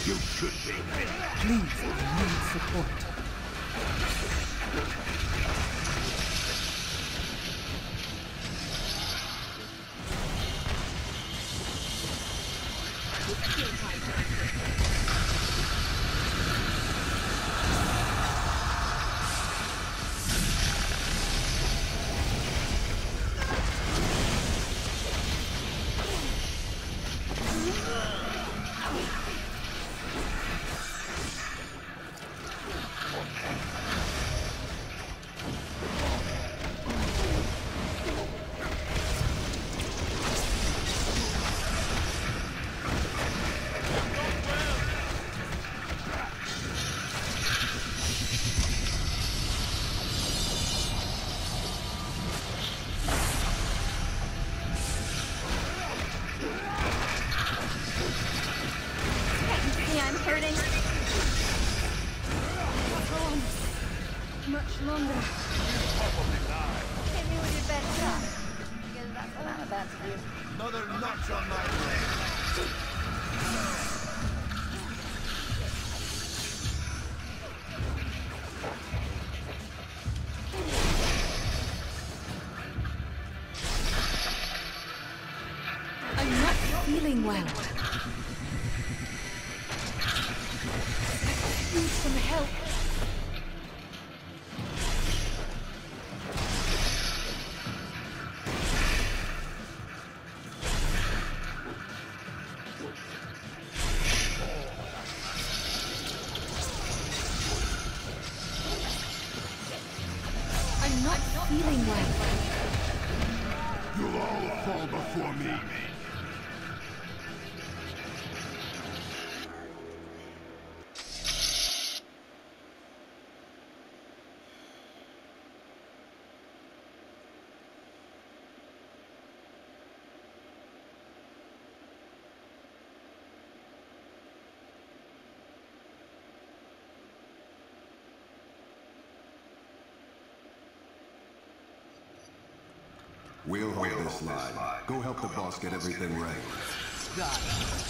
You should be. Please, I need support. Another notch on my leg. I'm not feeling well. I need some help. I'm not feeling well. You'll all fall before me. We'll hold this line. Go help the boss get everything right. Got it.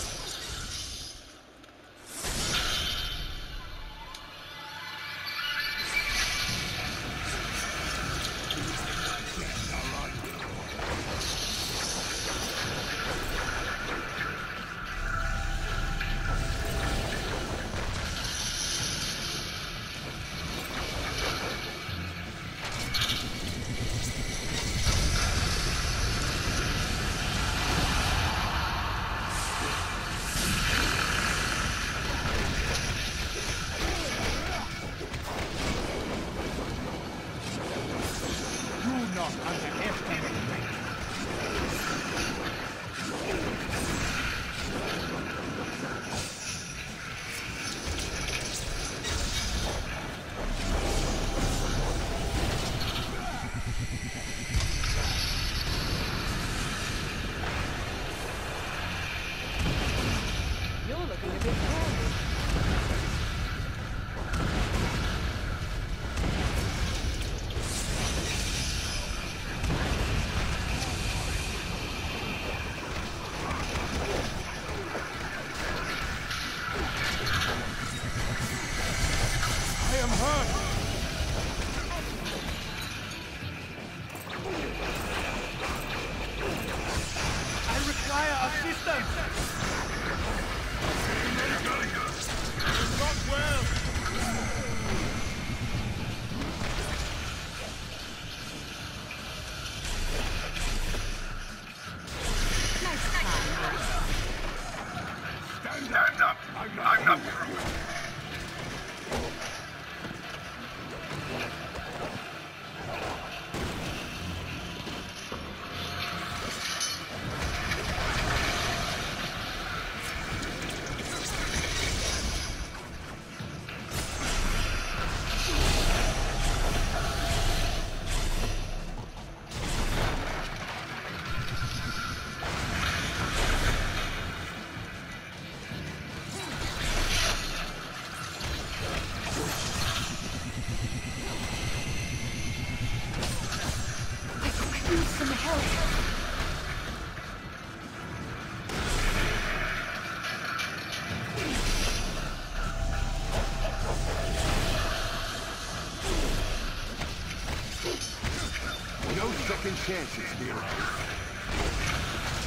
second chances, hero.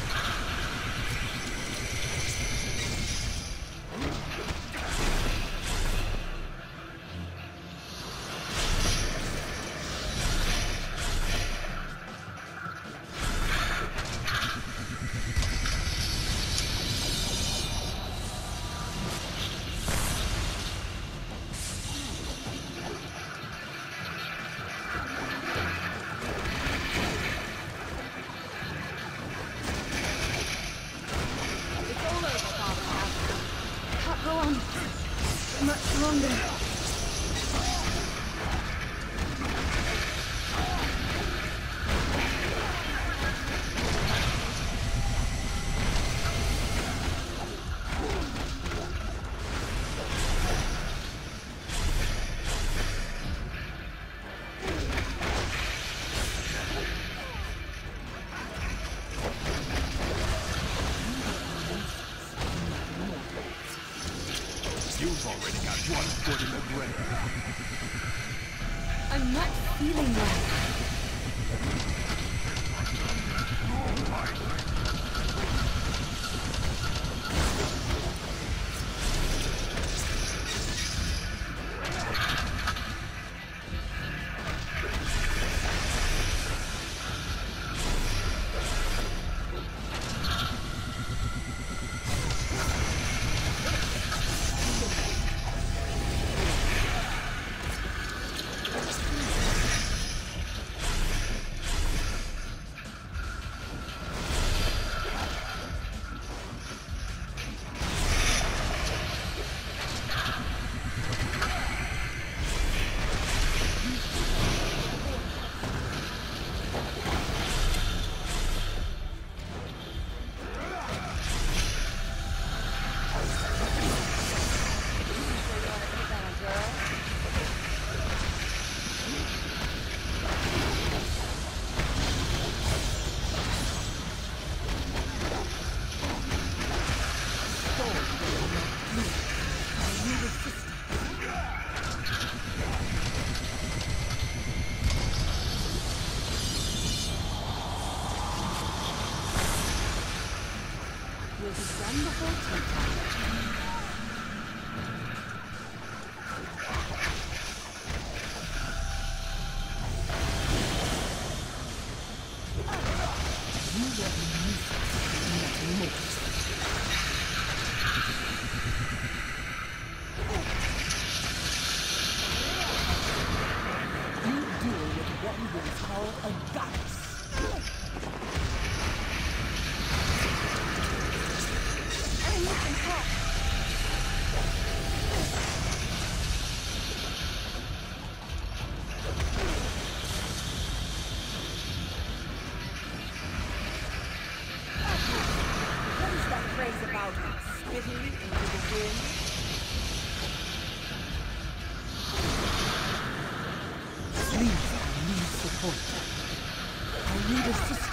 Go on. Much longer. You've already got one foot in the grave. I'm not feeling well. Will be done before tea time. You will be useless, nothing more. You deal with what you will call a goddess. I need some help. What is that phrase about spitting into the wind? Please, I need support. I need assistance.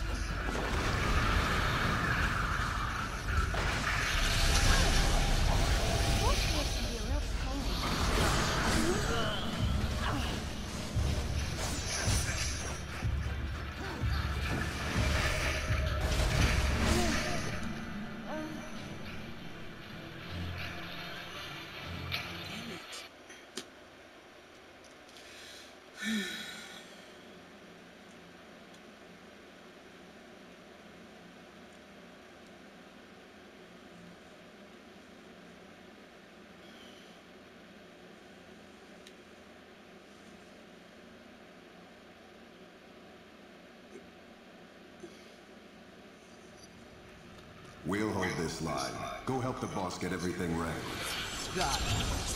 We'll hold this line. Go help the boss get everything ready. Got it.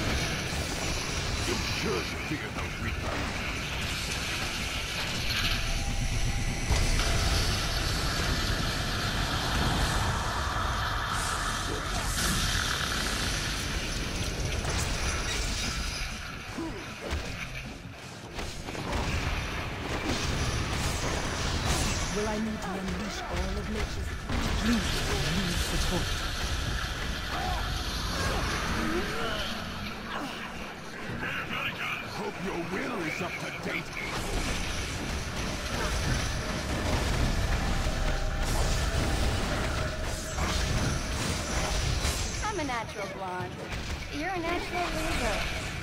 Sure to figure those reapers. unleash all of nature's Please use support. Hope your will is up to date. I'm a natural blonde. You're a natural loser.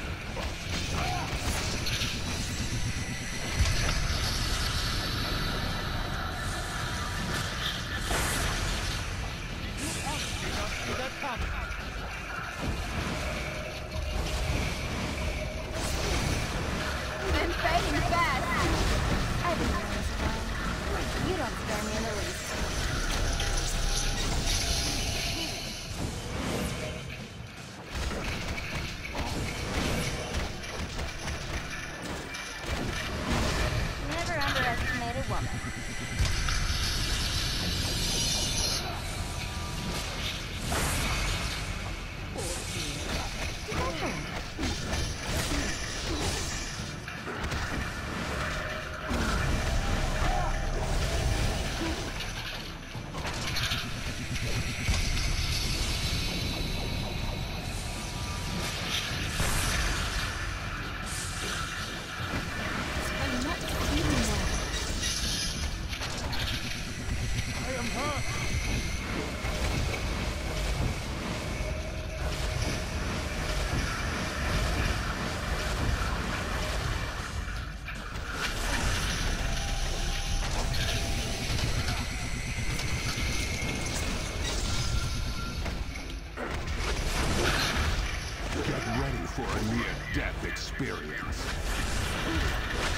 Been fading fast. I've been doing this long. You don't scare me in the least. Never underestimate a woman. I'm not feeling well. I am hurt. Get ready for a near-death experience.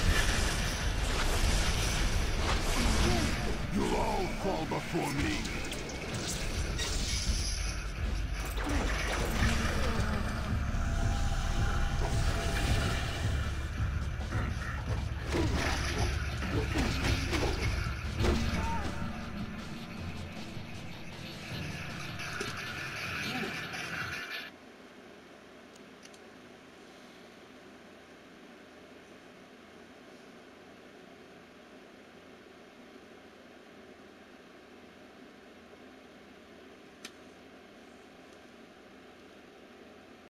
You'll all fall before me.